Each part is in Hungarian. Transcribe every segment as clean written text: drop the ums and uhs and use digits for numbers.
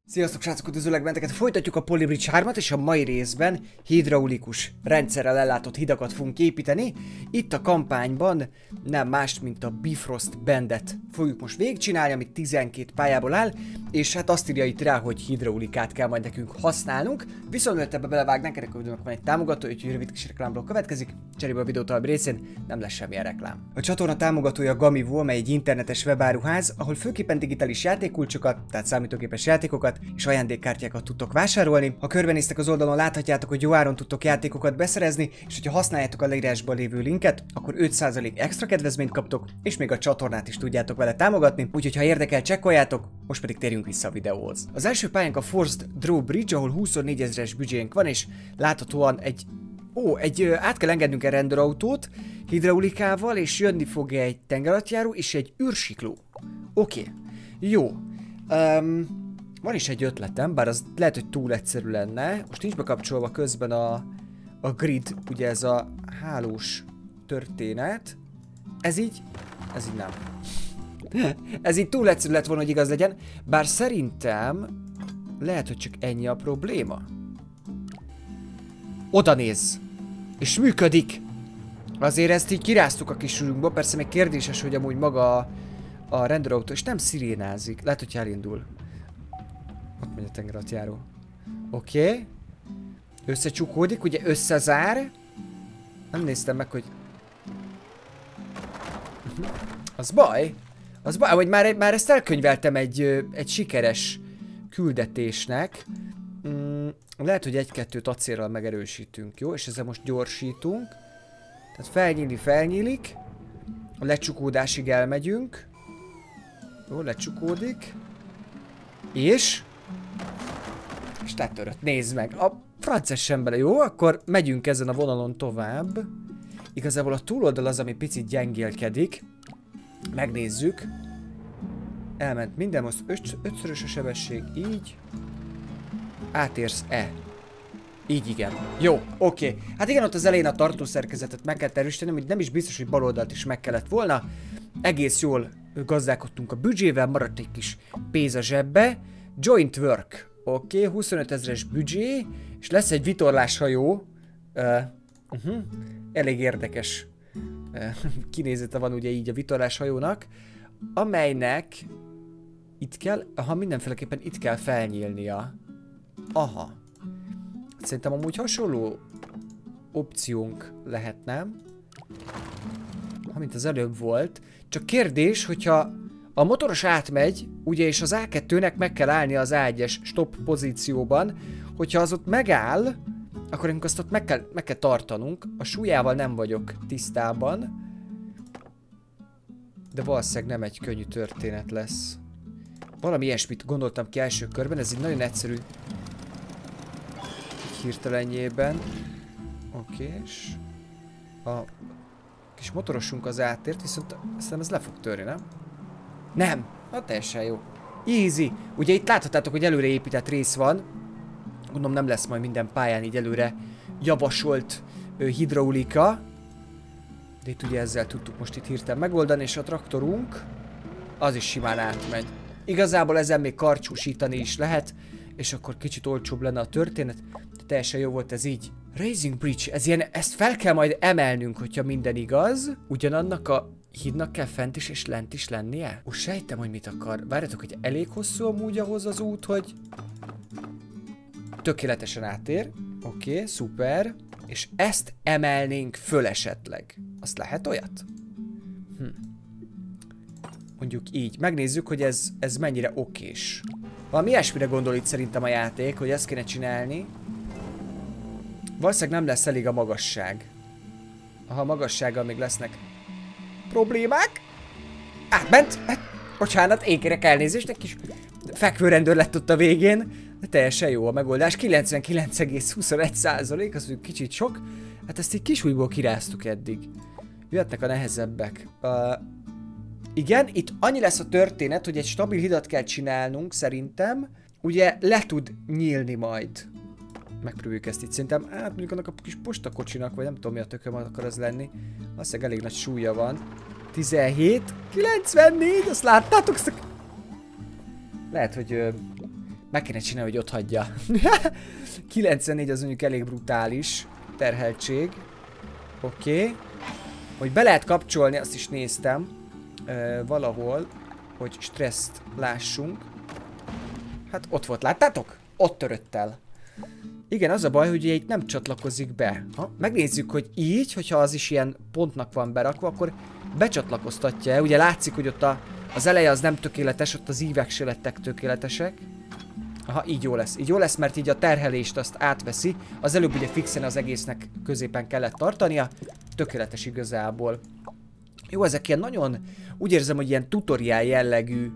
Sziasztok srácok, üdvözöllek benneteket! Folytatjuk a Polybridge 3-at, és a mai részben hidraulikus rendszerrel ellátott hidakat fogunk építeni. Itt a kampányban nem más, mint a Bifrost Bandet fogjuk most végigcsinálni, ami 12 pályából áll, és hát azt írja itt rá, hogy hidraulikát kell majd nekünk használnunk. Viszont mielőtt ebbe belevágnánk, ennek a videónak van egy támogató, úgyhogy rövid kis reklámból következik, cserébe a videó további részén nem lesz semmilyen reklám. A csatorna támogatója a Gamivo, amely egy internetes webáruház, ahol főképpen digitális játékkulcsokat, tehát számítógépes játékokat és ajándékkártyákat tudtok vásárolni. Ha körbenéztek az oldalon, láthatjátok, hogy jó áron tudtok játékokat beszerezni, és hogyha használjátok a leírásban lévő linket, akkor 5% extra kedvezményt kaptok, és még a csatornát is tudjátok vele támogatni. Úgyhogy ha érdekel, csekkoljátok, most pedig térjünk vissza a videóhoz. Az első pályánk a Forced Draw Bridge, ahol 24 000-es büdzsénk van, és láthatóan át kell engednünk egy rendőrautót hidraulikával, és jönni fog egy tengeralattjáró és egy űrsikló. Oké. Jó. Van is egy ötletem, bár az lehet, hogy túl egyszerű lenne. Most nincs bekapcsolva közben a grid, ugye ez a hálós történet. Ez így nem. Ez így túl egyszerű lett volna, hogy igaz legyen. Bár szerintem lehet, hogy csak ennyi a probléma. Oda néz! És működik! Azért ezt így kiráztuk a kis súlyunkba, persze még kérdéses, hogy amúgy maga a rendőrautó, és nem szirénázik. Lehet, hogy elindul. Ott megy a tengeralattjáró. Oké. Összecsukódik, ugye összezár. Nem néztem meg, hogy... Az baj. Az baj, hogy már ezt elkönyveltem egy sikeres küldetésnek. Lehet, hogy egy-kettőt acélral megerősítünk, jó? És ezzel most gyorsítunk. Tehát felnyílik. A lecsukódásig elmegyünk. Jó, lecsukódik. És letörött, nézd meg. A frances sem bele, jó? Akkor megyünk ezen a vonalon tovább. Igazából a túloldal az, ami picit gyengélkedik. Megnézzük. Elment minden, most ötszörös a sebesség, így. Átérsz-e? Így igen. Jó, oké. Hát igen, ott az elején a tartószerkezetet meg kell erősíteni, hogy nem is biztos, hogy baloldalt is meg kellett volna. Egész jól gazdálkodtunk a büdzsével, maradt egy kis pénz a zsebbe. Joint work. Oké, 25 000-es büdzsé, és lesz egy vitorláshajó. Elég érdekes kinézete van ugye így a vitorláshajónak, amelynek itt kell, mindenféleképpen itt kell felnyílnia. Aha. Szerintem amúgy hasonló opciónk lehetne, mint az előbb volt. Csak kérdés, hogyha a motoros átmegy, ugye, és az A2-nek meg kell állni az A1-es stop pozícióban, hogyha az ott megáll, akkor azt ott meg kell tartanunk. A súlyával nem vagyok tisztában, de valószínűleg nem egy könnyű történet lesz. Valami ilyesmit gondoltam ki első körben, ez így nagyon egyszerű hirtelenjében. Oké, és a kis motorosunk az átért, viszont aztán ez le fog törni, nem? Nem! Na teljesen jó. Easy! Ugye itt láthatátok, hogy előre épített rész van. Gondolom nem lesz majd minden pályán így előre javasolt hidraulika. De itt ugye ezzel tudtuk most itt hirtelen megoldani, és a traktorunk az is simán átmegy. Igazából ezen még karcsúsítani is lehet, és akkor kicsit olcsóbb lenne a történet. De teljesen jó volt ez így. Raising Bridge, ezt fel kell majd emelnünk, hogyha minden igaz. Ugyanannak a hídnak kell fent is és lent is lennie? Ó, sejtem, hogy mit akar. Várjatok, hogy elég hosszú amúgy ahhoz az út, hogy tökéletesen átér. Oké, szuper. És ezt emelnénk föl esetleg. Azt lehet olyat? Mondjuk így. Megnézzük, hogy ez mennyire okés. Valami ilyesmire gondol itt szerintem a játék, hogy ezt kéne csinálni. Valószínűleg nem lesz elég a magasság. Aha, a magassággal még lesznek problémák. Átment. Bocsánat, én kérek elnézést, egy kis fekvőrendőr lett ott a végén. De teljesen jó a megoldás. 99,21%, az kicsit sok. Hát ezt így kisújból kiráztuk eddig. Jöhetnek a nehezebbek. Igen, itt annyi lesz a történet, hogy egy stabil hidat kell csinálnunk, szerintem. Ugye le tud nyílni majd. Megpróbáljuk ezt itt. Szerintem, hát mondjuk annak a kis postakocsinak, vagy nem tudom mi a tököm akar az lenni. Azt elég nagy súlya van. 17, 94, azt láttátok? Lehet, hogy Meg kéne csinálni, hogy ott hagyja. 94 az mondjuk elég brutális terheltség. Oké. Hogy be lehet kapcsolni, azt is néztem. Valahol, hogy stresszt lássunk. Hát ott volt, láttátok? Ott törött el. Igen, az a baj, hogy itt nem csatlakozik be. Ha? Megnézzük, hogy így, hogyha az is ilyen pontnak van berakva, akkor becsatlakoztatja. Ugye látszik, hogy ott az eleje az nem tökéletes, ott az ívek se lettek tökéletesek. Aha, így jó lesz. Így jó lesz, mert így a terhelést azt átveszi. Az előbb ugye fixen az egésznek középen kellett tartania. Tökéletes igazából. Jó, ezek ilyen nagyon... Úgy érzem, hogy ilyen tutoriál jellegű...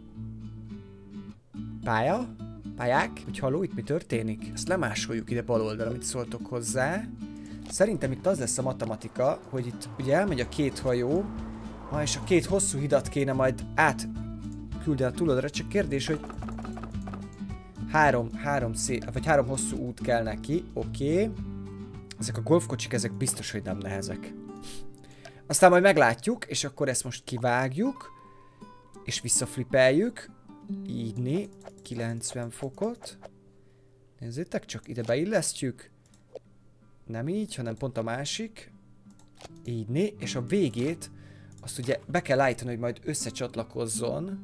Pályák? Hogy halló, itt mi történik? Ezt lemásoljuk ide bal oldalra, amit szóltok hozzá. Szerintem itt az lesz a matematika, hogy itt ugye elmegy a két hajó, és a két hosszú hidat kéne majd átküldeni a túloldalra, csak kérdés, hogy három hosszú út kell neki, oké. Ezek a golfkocsik, ezek biztos, hogy nem nehezek. Aztán majd meglátjuk, és akkor ezt most kivágjuk, és visszaflipeljük. Így 90 fokot. Nézzétek csak, ide beillesztjük. Nem így, hanem pont a másik. Így és a végét azt ugye be kell állítani, hogy majd összecsatlakozzon.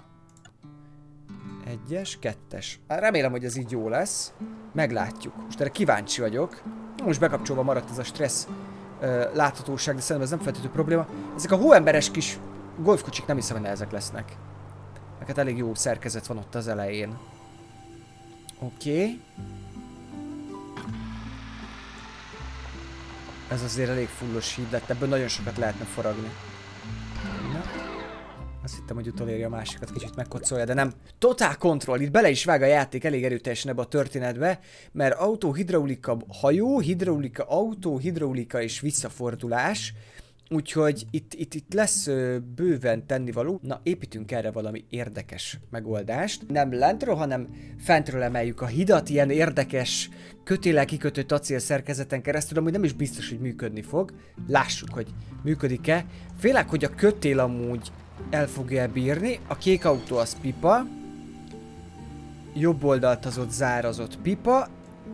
1-es, 2-es. Remélem, hogy ez így jó lesz. Meglátjuk. Most erre kíváncsi vagyok. Most bekapcsolva maradt ez a stressz láthatóság, de szerintem ez nem feltétlenül probléma. Ezek a hóemberes kis golfkocsik nem hiszem, hogy ezek lesznek. Neked elég jó szerkezet van ott az elején. Oké. Ez azért elég fullos híd lett, ebből nagyon sokat lehetne faragni. Na. Azt hittem, hogy utolérja a másikat, kicsit megkocolja, de nem. Totál control, itt bele is vág a játék elég erőteljesen ebbe a történetbe, mert autó, hidraulika, hajó, hidraulika, autó, hidraulika és visszafordulás. Úgyhogy itt lesz bőven tennivaló. Na, építünk erre valami érdekes megoldást. Nem lentről, hanem fentről emeljük a hidat, ilyen érdekes kötéllel kikötött acélszerkezeten keresztül, amúgy nem is biztos, hogy működni fog. Lássuk, hogy működik-e. Félek, hogy a kötél amúgy el fogja bírni. A kék autó az pipa. Jobb oldalt az ott zárazott pipa.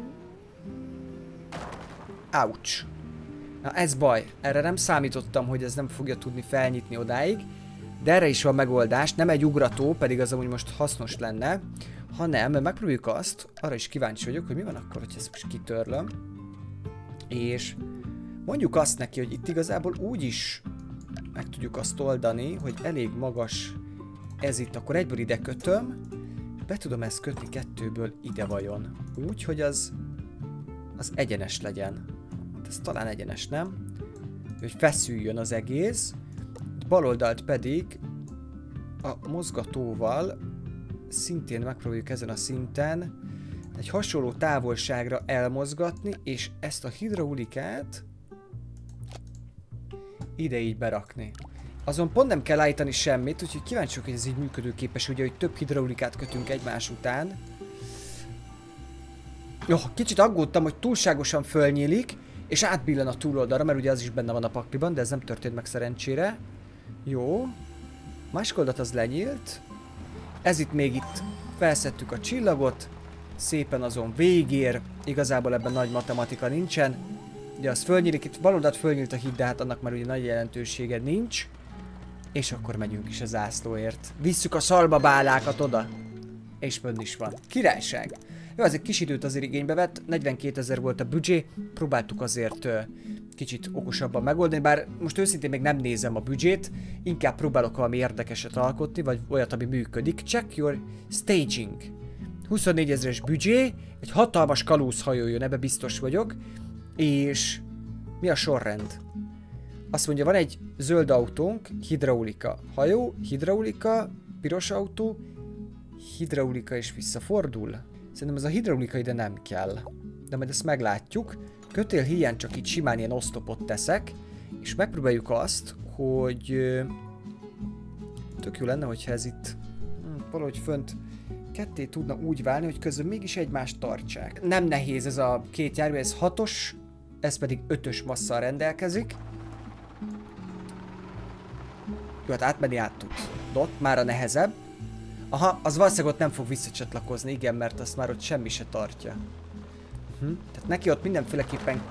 Ouch. Na ez baj, erre nem számítottam, hogy ez nem fogja tudni felnyitni odáig, de erre is van megoldás, nem egy ugrató, pedig az amúgy most hasznos lenne, hanem megpróbáljuk azt, arra is kíváncsi vagyok, hogy mi van akkor, hogy ezt most kitörlöm, és mondjuk azt neki, hogy itt igazából úgy is meg tudjuk azt oldani, hogy elég magas ez itt, akkor egyből ide kötöm, be tudom ezt kötni kettőből ide vajon, úgy, hogy az egyenes legyen. Ez talán egyenes, nem? Hogy feszüljön az egész. Bal oldalt pedig a mozgatóval szintén megpróbáljuk ezen a szinten egy hasonló távolságra elmozgatni, és ezt a hidraulikát ide így berakni. Azon pont nem kell állítani semmit, úgyhogy kíváncsi vagyok, hogy ez így működőképes, ugye, hogy több hidraulikát kötünk egymás után. Jó, kicsit aggódtam, hogy túlságosan fölnyílik, és átbillen a túloldalra, mert ugye az is benne van a pakliban, de ez nem történt meg szerencsére. Jó. Másik oldalt az lenyílt. Ez itt még itt felszedtük a csillagot. Szépen azon végér. Igazából ebben nagy matematika nincsen. Ugye az fölnyílik, itt bal oldalt fölnyílt a híd, de hát annak már ugye nagy jelentősége nincs. És akkor megyünk is a zászlóért. Visszük a szalmabálákat oda. És pont is van. Királyság. Jó, ez egy kis időt azért igénybe vett, 42 000 volt a büdzsé, próbáltuk azért kicsit okosabban megoldani, bár most őszintén még nem nézem a büdzsét, inkább próbálok valami érdekeset alkotni, vagy olyat, ami működik. Check your staging. 24 000-es büdzsé, egy hatalmas kalózhajó jön, ebbe biztos vagyok, és mi a sorrend? Azt mondja, van egy zöld autónk, hidraulika, hajó, hidraulika, piros autó, hidraulika és visszafordul. Szerintem ez a hidraulika ide nem kell. De majd ezt meglátjuk. Kötél hiány csak itt simán ilyen osztopot teszek. És megpróbáljuk azt, hogy... tök jó lenne, hogyha ez itt valahogy fönt ketté tudna úgy válni, hogy közben mégis egymást tartsák. Nem nehéz ez a két jármű, ez 6-os, ez pedig 5-ös masszal rendelkezik. Jó, hát átmenni át tud. Már a nehezebb. Aha, az valószínűleg ott nem fog visszacsatlakozni, igen, mert azt már ott semmi se tartja. Tehát neki ott mindenféleképpen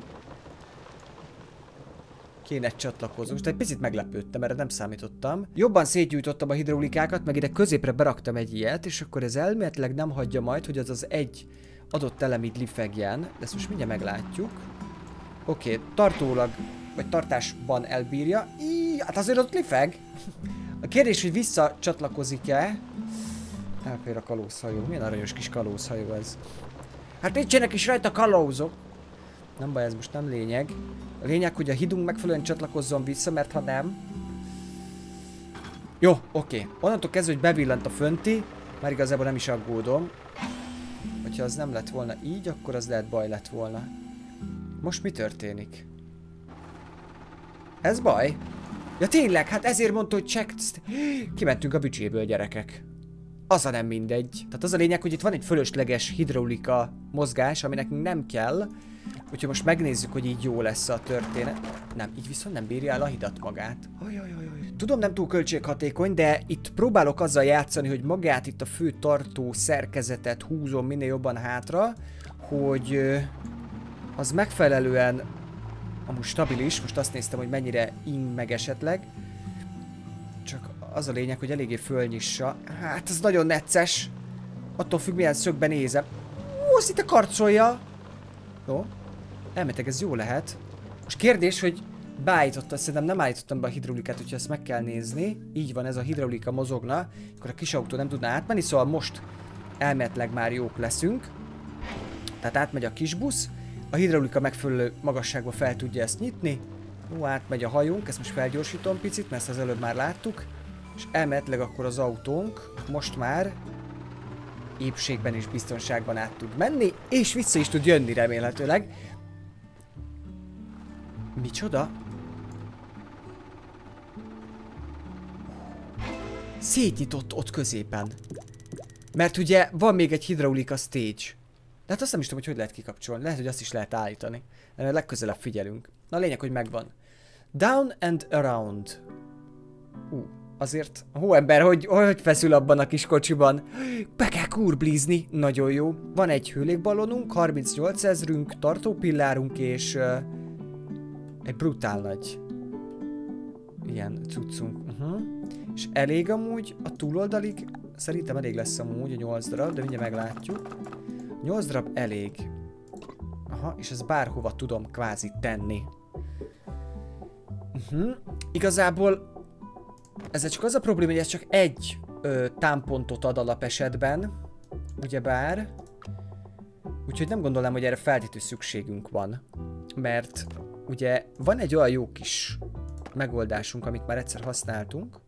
kéne csatlakozni. Most egy picit meglepődtem, erre nem számítottam. Jobban szétgyújtottam a hidraulikákat, meg ide középre beraktam egy ilyet, és akkor ez elméletileg nem hagyja majd, hogy az egy adott elem így lifegjen. De ezt most mindjárt meglátjuk. Oké, tartólag, vagy tartásban elbírja. Hát azért ott lifeg. A kérdés, hogy visszacsatlakozik-e? Elfér a kalózhajó. Milyen aranyos kis kalózhajó ez. Hát nincsenek is rajta kalózok. Nem baj, ez most nem lényeg. A lényeg, hogy a hidunk megfelelően csatlakozzon vissza, mert ha nem... Jó, oké. Onnantól kezdve, hogy bevillant a fönti, már igazából nem is aggódom. Hogyha az nem lett volna így, akkor az lehet baj lett volna. Most mi történik? Ez baj? Ja tényleg, hát ezért mondta, hogy checked... Kimentünk a büdzséből, gyerekek. Az a nem mindegy. Tehát az a lényeg, hogy itt van egy fölösleges hidraulika mozgás, ami nekünk nem kell. Úgyhogy most megnézzük, hogy így jó lesz a történet. Nem, így viszont nem bírja el a hidat magát. Tudom, nem túl költséghatékony, de itt próbálok azzal játszani, hogy magát itt a fő tartó szerkezetet húzom minél jobban hátra, hogy az megfelelően amúgy stabilis. Most azt néztem, hogy mennyire ing meg esetleg. Csak az a lényeg, hogy eléggé fölnyissa. Hát ez nagyon necces. Attól függ, milyen szögben nézem. Azt itt a karcolja. Jó. Elméletek, ez jó lehet. Most kérdés, hogy beállította, szerintem nem állítottam be a hidraulikát, úgyhogy ezt meg kell nézni. Így van, ez a hidraulika mozogna, akkor a kis autó nem tudná átmenni, szóval most elméletileg már jók leszünk. Tehát átmegy a kis busz, a hidraulika megfelelő magasságban fel tudja ezt nyitni. Jó, átmegy a hajónk, ezt most felgyorsítom picit, mert ezt az előbb már láttuk. És elméletileg akkor az autónk most már épségben és biztonságban át tud menni, és vissza is tud jönni remélhetőleg. Micsoda? Szétnyitott ott középen. Mert ugye van még egy hidraulika stage. De hát azt nem is tudom, hogy lehet kikapcsolni. Lehet, hogy azt is lehet állítani. Erre legközelebb figyelünk. Na a lényeg, hogy megvan. Down and around. Azért a hóember, hogy feszül abban a kis kocsiban. Be kell kurblizni. Nagyon jó. Van egy hőlékballonunk, 38 ezrünk, tartópillárunk és egy brutál nagy ilyen cuccunk. És elég amúgy a túloldalig, szerintem elég lesz amúgy a 8 darab, de mindjárt meglátjuk. 8 darab elég. Aha, és ezt bárhova tudom kvázi tenni. Igazából ezzel csak az a probléma, hogy ez csak egy támpontot ad alapesetben, ugyebár. Úgyhogy nem gondolom, hogy erre feltétlenül szükségünk van. Mert ugye van egy olyan jó kis megoldásunk, amit már egyszer használtunk,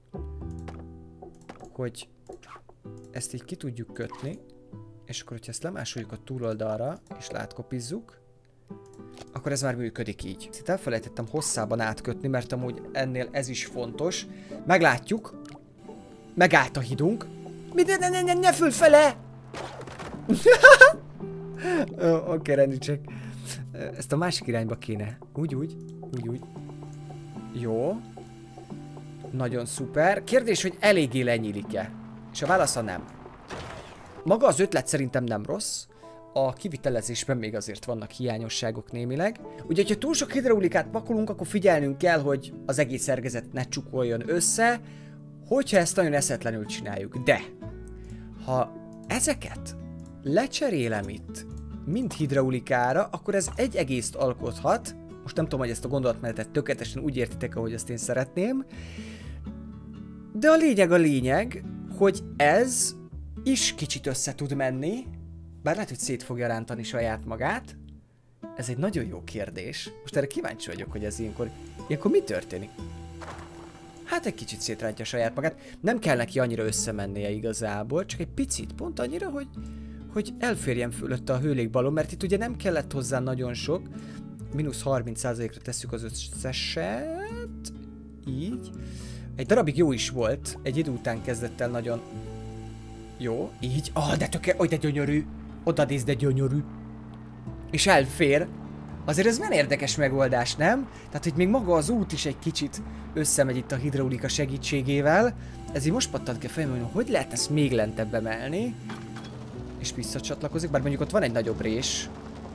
hogy ezt így ki tudjuk kötni, és akkor, hogyha ezt lemásoljuk a túloldalra, és látkopizzuk, akkor ez már működik így. Itt elfelejtettem hosszában átkötni, mert amúgy ennél ez is fontos. Meglátjuk. Megállt a hidunk. Ne fölfele! Oké, rendítsek. Ezt a másik irányba kéne. Úgy. Jó. Nagyon szuper. Kérdés, hogy eléggé lenyílik-e? És a válasza nem. Maga az ötlet szerintem nem rossz. A kivitelezésben még azért vannak hiányosságok némileg. Ugye, ha túl sok hidraulikát pakolunk, akkor figyelnünk kell, hogy az egész szerkezet ne csukoljon össze, hogyha ezt nagyon eszetlenül csináljuk. De, ha ezeket lecserélem itt, mind hidraulikára, akkor ez egy egészt alkothat. Most nem tudom, hogy ezt a gondolatmenetet tökéletesen úgy értitek, ahogy ezt én szeretném. De a lényeg, hogy ez is kicsit össze tud menni, bár lehet, hogy szét fogja rántani saját magát. Ez egy nagyon jó kérdés. Most erre kíváncsi vagyok, hogy ez ilyenkor mi történik? Hát egy kicsit szétrántja saját magát. Nem kell neki annyira összemennie igazából, csak egy picit, pont annyira, hogy elférjen fölötte a hőlékballon, mert itt ugye nem kellett hozzá nagyon sok. Mínusz 30%-ra tesszük az összeset. Így. Egy darabig jó is volt. Egy idő után kezdett el nagyon jó. Így. De de gyönyörű. Oda nézd, de gyönyörű. És elfér Azért ez milyen érdekes megoldás, nem? Tehát, hogy még maga az út is egy kicsit összemegy itt a hidraulika segítségével. Ezért most pattant ki a fejemben, hogy lehet ezt még lentebb emelni. És visszacsatlakozik, bár mondjuk ott van egy nagyobb rés.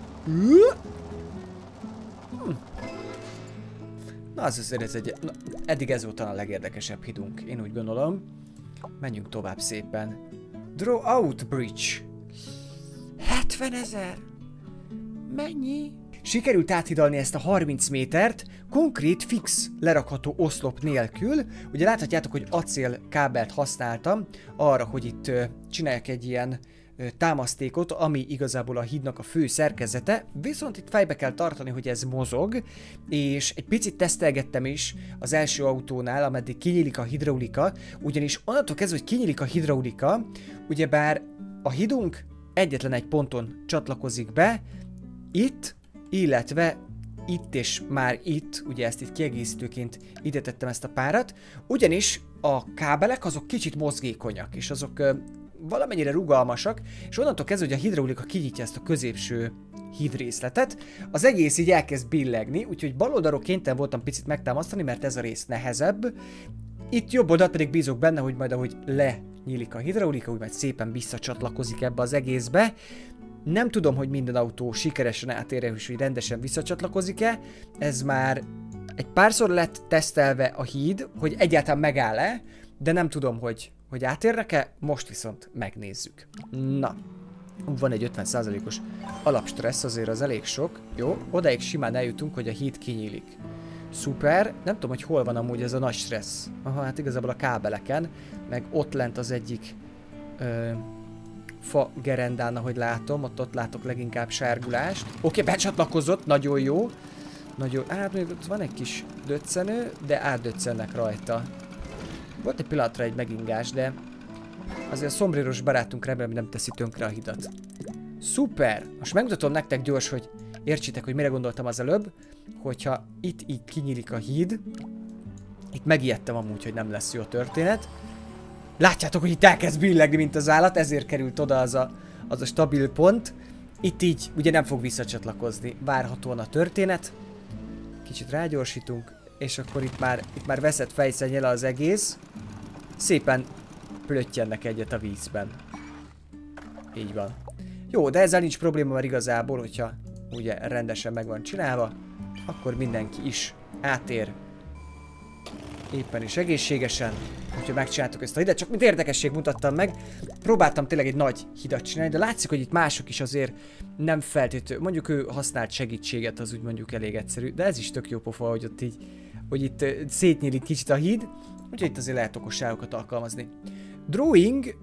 Na, az azért ez egy... Na, eddig ez volt a legérdekesebb hídunk, én úgy gondolom. Menjünk tovább szépen. Draw out bridge. 70 000. Mennyi? Sikerült áthidalni ezt a 30 métert, konkrét fix lerakható oszlop nélkül. Ugye láthatjátok, hogy acélkábelt használtam arra, hogy itt csináljak egy ilyen támasztékot, ami igazából a hídnak a fő szerkezete, viszont itt fejbe kell tartani, hogy ez mozog, és egy picit tesztelgettem is az első autónál, ameddig kinyílik a hidraulika, ugyanis onnantól kezdve, hogy kinyílik a hidraulika, ugyebár a hídunk egyetlen egy ponton csatlakozik be, itt, illetve itt és már itt, ugye ezt itt kiegészítőként ide tettem ezt a párat, ugyanis a kábelek azok kicsit mozgékonyak, és azok valamennyire rugalmasak, és onnantól kezdve, hogy a hidraulika kinyitja ezt a középső hídrészletet, az egész így elkezd billegni, úgyhogy bal oldalról kénytelen voltam picit megtámasztani, mert ez a rész nehezebb. Itt jobb oldalt pedig bízok benne, hogy majd ahogy lenyílik a hidraulika, úgy majd szépen visszacsatlakozik ebbe az egészbe. Nem tudom, hogy minden autó sikeresen átérje, és hogy rendesen visszacsatlakozik-e. Ez már egy párszor lett tesztelve a híd, hogy egyáltalán megáll-e, de nem tudom, hogy átérnek-e, most viszont megnézzük. Na, van egy 50%-os alapstressz, azért az elég sok. Jó, odaig simán eljutunk, hogy a híd kinyílik. Szuper, nem tudom, hogy hol van amúgy ez a nagy stressz. Aha, hát igazából a kábeleken, meg ott lent az egyik fa gerendán, ahogy látom, ott látok leginkább sárgulást. Oké, becsatlakozott, nagyon jó. Nagyon, hát még ott van egy kis döccenő, de átdöccennek rajta. Volt egy pillanatra egy megingás, de azért a szombréros barátunk remélem nem teszi tönkre a hidat. Szuper! Most megmutatom nektek gyors, hogy értsétek, hogy mire gondoltam az előbb, hogyha itt így kinyílik a híd. Itt megijedtem amúgy, hogy nem lesz jó a történet. Látjátok, hogy itt elkezd billegni, mint az állat, ezért került oda az a stabil pont. Itt így ugye nem fog visszacsatlakozni várhatóan a történet. Kicsit rágyorsítunk, és akkor itt már veszett fejszennyel az egész. Szépen plöttyennek egyet a vízben. Így van. Jó, de ezzel nincs probléma, mert igazából, hogyha ugye rendesen meg van csinálva, akkor mindenki is átér éppen is egészségesen, hogyha megcsináltuk ezt a hidat, csak mint érdekesség mutattam meg. Próbáltam tényleg egy nagy hidat csinálni, de látszik, hogy itt mások is azért nem feltétlenül, mondjuk ő használt segítséget, az úgy mondjuk elég egyszerű, de ez is tök jó pofa, hogy ott így, hogy itt szétnyílik kicsit a híd, úgyhogy itt azért lehet okosságokat alkalmazni. Drawing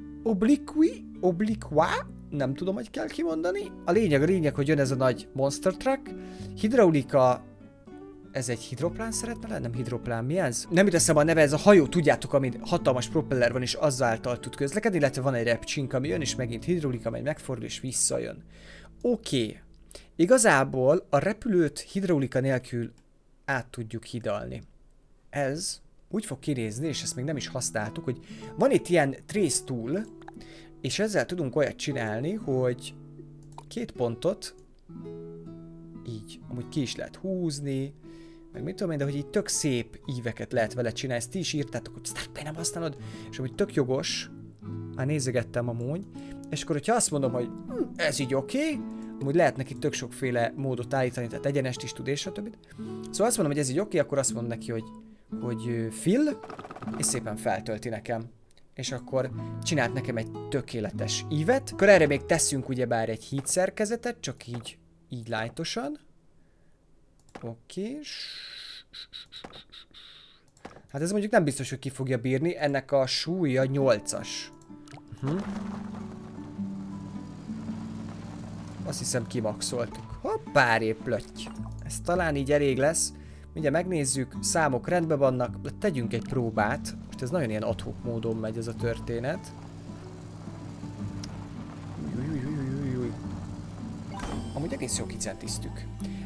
obliqua, nem tudom, hogy kell kimondani. A lényeg, hogy jön ez a nagy monster truck. Hidraulika, ez egy hidroplán szeretne lenni? Nem hidroplán, mi ez? Nem jut eszembe a neve, ez a hajó, tudjátok, amin hatalmas propeller van, és azáltal tud közlekedni, illetve van egy repcsink, ami jön, és megint hidraulika, megy megfordul, és visszajön. Oké. Igazából a repülőt hidraulika nélkül át tudjuk hidalni. Ez úgy fog kinézni, és ezt még nem is használtuk, hogy van itt ilyen trace tool, és ezzel tudunk olyat csinálni, hogy két pontot így, amúgy ki is lehet húzni, meg mit tudom én, de hogy így tök szép íveket lehet vele csinálni, ezt ti is írtátok, hogy Starkplay nem használod, és amúgy tök jogos, már nézegettem amúgy, és akkor, hogyha azt mondom, hogy ez így oké, amúgy lehet neki tök sokféle módot állítani, tehát egyenest is tud, és a többit. Szóval azt mondom, hogy ez így oké, akkor azt mondom neki, hogy fill, és szépen feltölti nekem. És akkor csinált nekem egy tökéletes ívet. Akkor erre még teszünk ugyebár egy híd szerkezetet, csak így lightosan. Oké. Hát ez mondjuk nem biztos, hogy ki fogja bírni, ennek a súlya 8-as. Azt hiszem kimaxoltuk. Hoppá, plötty. Ez talán így elég lesz. Mindjárt megnézzük, számok rendben vannak, tegyünk egy próbát. Most ez nagyon ilyen ad-hoc módon megy ez a történet. Amúgy egész jó kicentíztük.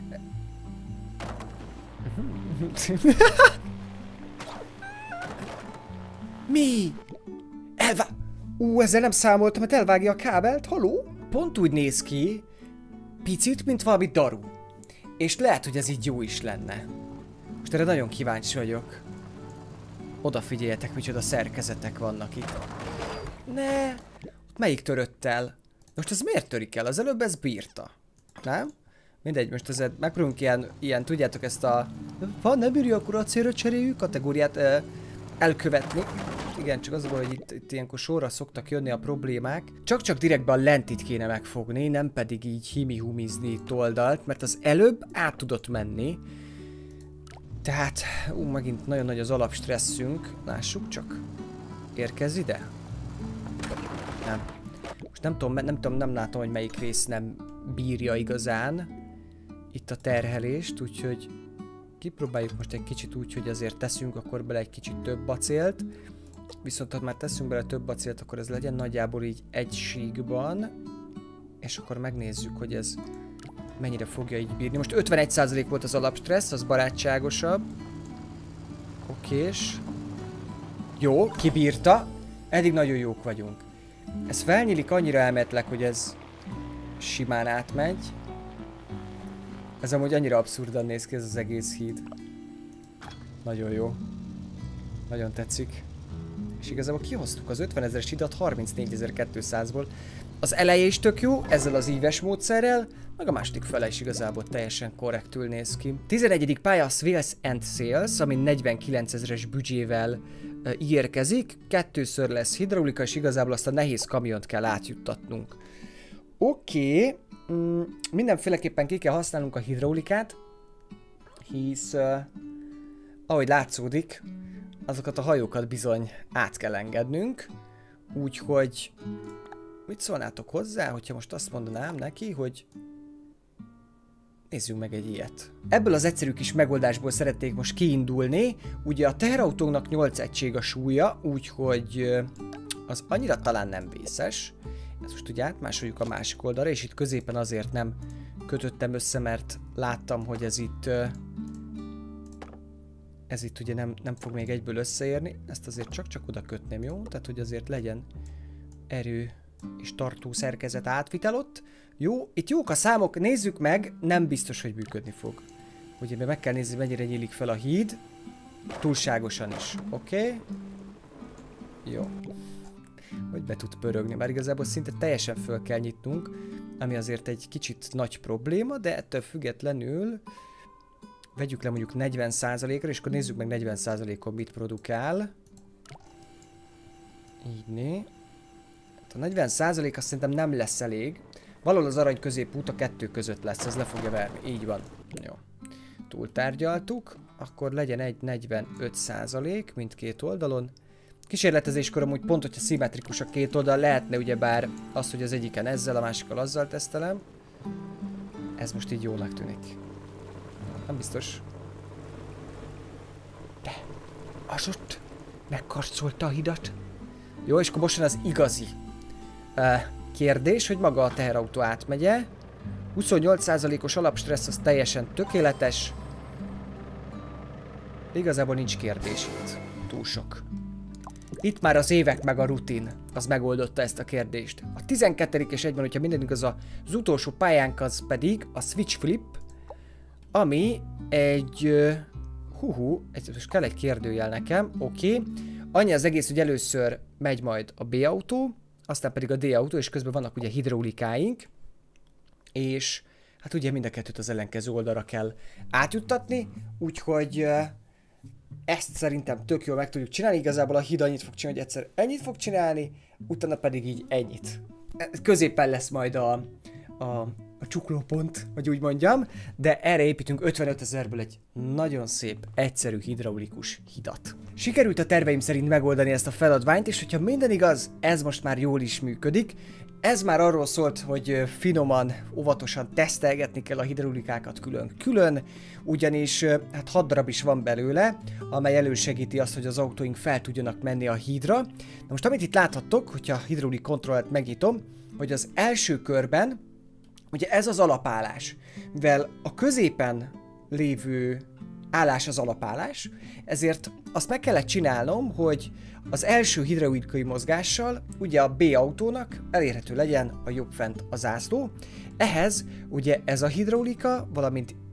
Mi? Ezzel nem számoltam, mert elvágja a kábelt, haló? Pont úgy néz ki, picit, mint valami daru. És lehet, hogy ez így jó is lenne. Most erre nagyon kíváncsi vagyok. Odafigyeljetek, micsoda szerkezetek vannak itt. Ne! Melyik törött el? Most ez miért törik el? Az előbb ez bírta. Nem? Mindegy, most ezért megpróbálunk ilyen, tudjátok ezt a... Ha nem bírja, akkor acélra cseréljük kategóriát elkövetni. Igen, csak az a baj, hogy itt ilyenkor sorra szoktak jönni a problémák. Csak direktben a lentit kéne megfogni, nem pedig így himi-humizni itt oldalt, mert az előbb át tudott menni. Tehát, megint nagyon nagy az alapstresszünk. Lássuk csak. Érkezz ide? Nem. Most nem látom, hogy melyik rész nem bírja igazán itt a terhelést, úgyhogy kipróbáljuk most egy kicsit úgy, hogy azért teszünk akkor bele egy kicsit több acélt. Viszont ha már teszünk bele több acélt, akkor ez legyen nagyjából így egy síkban. És akkor megnézzük, hogy ez mennyire fogja így bírni. Most 51% volt az alapstressz, az barátságosabb. Okés. Jó, kibírta. Eddig nagyon jók vagyunk. Ez felnyílik annyira elmetleg, hogy ez simán átmegy. Ez amúgy annyira abszurdan néz ki ez az egész híd. Nagyon jó. Nagyon tetszik. És igazából kihoztuk az 50 000-es hidat 34.200-ból. Az eleje is tök jó, ezzel az íves módszerrel, meg a második fele is igazából teljesen korrektül néz ki. 11. pálya a Swales and Sales, ami 49 000-es büdzsével ígérkezik. 2-ször lesz hidraulika, és igazából azt a nehéz kamiont kell átjuttatnunk. Oké. Mindenféleképpen ki kell használnunk a hidraulikát, hisz ahogy látszódik, azokat a hajókat bizony át kell engednünk, úgyhogy mit szólnátok hozzá, hogyha most azt mondanám neki, hogy nézzünk meg egy ilyet. Ebből az egyszerű kis megoldásból szeretnék most kiindulni, ugye a teherautónak 8 egység a súlya, úgyhogy az annyira talán nem vészes. Ezt most ugye átmásoljuk a másik oldalra, és itt középen azért nem kötöttem össze, mert láttam, hogy ez itt ugye nem fog még egyből összeérni. Ezt azért csak oda kötném, jó? Tehát, hogy azért legyen erő és tartó szerkezet átvitel ott. Jó, itt jók a számok, nézzük meg, nem biztos, hogy működni fog. Ugye meg kell nézni, mennyire nyílik fel a híd. Túlságosan is, oké? Jó. Hogy be tud pörögni, már igazából szinte teljesen föl kell nyitnunk, ami azért egy kicsit nagy probléma, de ettől függetlenül vegyük le mondjuk 40%-ra, és akkor nézzük meg 40%-on mit produkál. Így né. Hát a 40% azt szerintem nem lesz elég. Valahol az arany középút a kettő között lesz, ez le fogja verni. Így van. Jó. Túltárgyaltuk, akkor legyen egy 45% mindkét oldalon. Kísérletezéskor amúgy pont, hogyha szimmetrikus a két oldal, lehetne ugyebár az, hogy az egyiken ezzel, a másikkal azzal tesztelem. Ez most így jónak tűnik. Nem biztos. De, az ott megkarcolta a hidat. Jó, és akkor most jön az igazi kérdés, hogy maga a teherautó átmegye. 28%-os alapstressz, az teljesen tökéletes. Igazából nincs kérdés itt. Túl sok. Itt már az évek meg a rutin, az megoldotta ezt a kérdést. A 12. és egyben, hogyha minden igaz, az utolsó pályánk az pedig a Switch Flip, ami egy... most kell egy kérdőjel nekem, oké. Annyi az egész, hogy először megy majd a B-autó, aztán pedig a D-autó, és közben vannak ugye hidraulikáink, és hát ugye mind a kettőt az ellenkező oldalra kell átjuttatni, úgyhogy ezt szerintem tök jól meg tudjuk csinálni. Igazából a híd annyit fog csinálni, hogy egyszer ennyit fog csinálni, utána pedig így ennyit. Középen lesz majd a csuklópont, hogy úgy mondjam, de erre építünk 55 000-ből egy nagyon szép, egyszerű hidraulikus hidat. Sikerült a terveim szerint megoldani ezt a feladványt, és hogyha minden igaz, ez most már jól is működik. Ez már arról szólt, hogy finoman, óvatosan tesztelgetni kell a hidraulikákat külön-külön, ugyanis hát 6 darab is van belőle, amely elősegíti azt, hogy az autóink fel tudjanak menni a hídra. Na most amit itt láthattok, hogyha a hidraulik kontrollt megnyitom, hogy az első körben, ugye ez az alapállás, mivel a középen lévő állás az alapállás, ezért azt meg kellett csinálnom, hogy az első hidraulikai mozgással ugye a B-autónak elérhető legyen a jobb fent a zászló. Ehhez ugye ez a hidraulika, valamint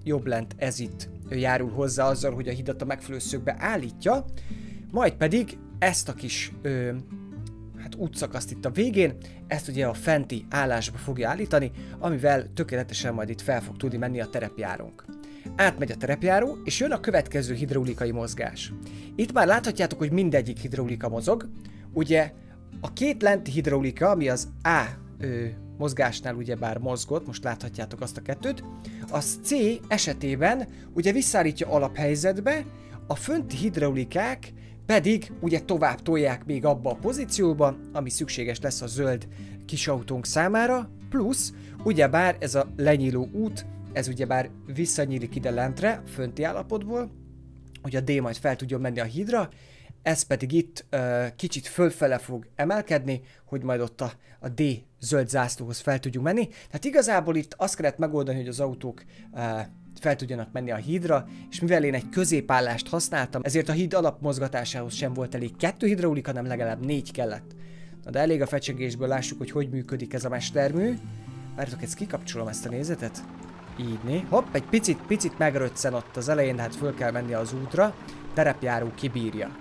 jobb lent ez itt járul hozzá azzal, hogy a hidat a megfelelő szögbe állítja, majd pedig ezt a kis útszakaszt itt a végén, ezt ugye a fenti állásba fogja állítani, amivel tökéletesen majd itt fel fog tudni menni a terepjárónk. Átmegy a terepjáró, és jön a következő hidraulikai mozgás. Itt már láthatjátok, hogy mindegyik hidraulika mozog. Ugye a két lenti hidraulika, ami az A mozgásnál ugyebár mozgott, most láthatjátok azt a kettőt, az C esetében ugye visszaállítja alaphelyzetbe, a fönti hidraulikák pedig ugye tovább tolják még abba a pozícióba, ami szükséges lesz a zöld kisautónk számára, plusz ugyebár ez a lenyíló út, ez ugyebár visszanyílik ide lentre, fönti állapotból, hogy a D majd fel tudjon menni a hídra, ez pedig itt kicsit fölfele fog emelkedni, hogy majd ott a D zöld zászlóhoz fel tudjunk menni. Tehát igazából itt azt kellett megoldani, hogy az autók fel tudjanak menni a hídra, és mivel én egy középállást használtam, ezért a híd alapmozgatásához sem volt elég 2 hidraulika, hanem legalább 4 kellett. Na de elég a fecsegésből, lássuk, hogy működik ez a mestermű. Várjátok, ezt kikapcsolom, ezt a nézetet. Így né. Hopp, egy picit megröccen ott az elején, de hát föl kell menni az útra. Terepjáró kibírja.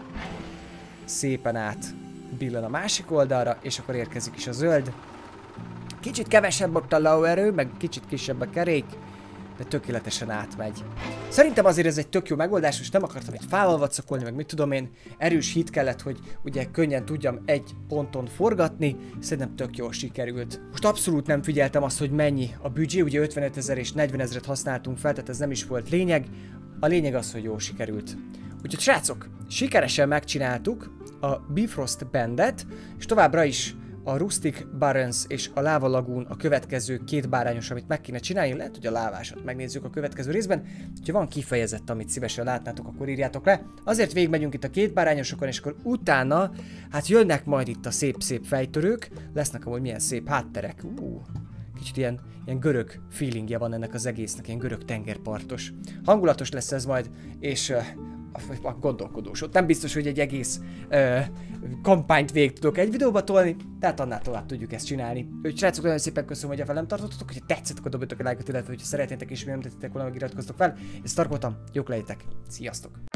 Szépen át billen a másik oldalra, és akkor érkezik is a zöld. Kicsit kevesebb ott a lóerő, meg kicsit kisebb a kerék, de tökéletesen átmegy. Szerintem azért ez egy tök jó megoldás, most nem akartam egy fával vacakolni, meg mit tudom én, erős híd kellett, hogy ugye könnyen tudjam egy ponton forgatni, szerintem tök jól sikerült. Most abszolút nem figyeltem azt, hogy mennyi a büdzsé, ugye 55 000 és 40 000-et használtunk fel, tehát ez nem is volt lényeg, a lényeg az, hogy jól sikerült. Úgyhogy srácok, sikeresen megcsináltuk a Bifrost Bandet, és továbbra is a Rustic Barrens és a Lava Lagoon a következő 2 bárányos, amit meg kéne csinálni. Lehet, hogy a lávásat megnézzük a következő részben. Ha van kifejezett, amit szívesen látnátok, akkor írjátok le. Azért végigmegyünk itt a 2 bárányosokon, és akkor utána, hát jönnek majd itt a szép fejtörők. Lesznek amúgy milyen szép hátterek. Kicsit ilyen görög feelingje van ennek az egésznek, ilyen görög tengerpartos. Hangulatos lesz ez majd, és a gondolkodós. Ott nem biztos, hogy egy egész kampányt végig tudok egy videóba tolni, tehát annál tovább tudjuk ezt csinálni. Úgyhogy srácok, nagyon szépen köszönöm, hogy a velem tartottatok, hogyha tetszett, akkor dobjatok egy lájkot, illetve hogyha szeretnétek és mi nem tettétek volna, meg iratkoztok fel. Ezt tarkoltam, jók lejjetek, sziasztok!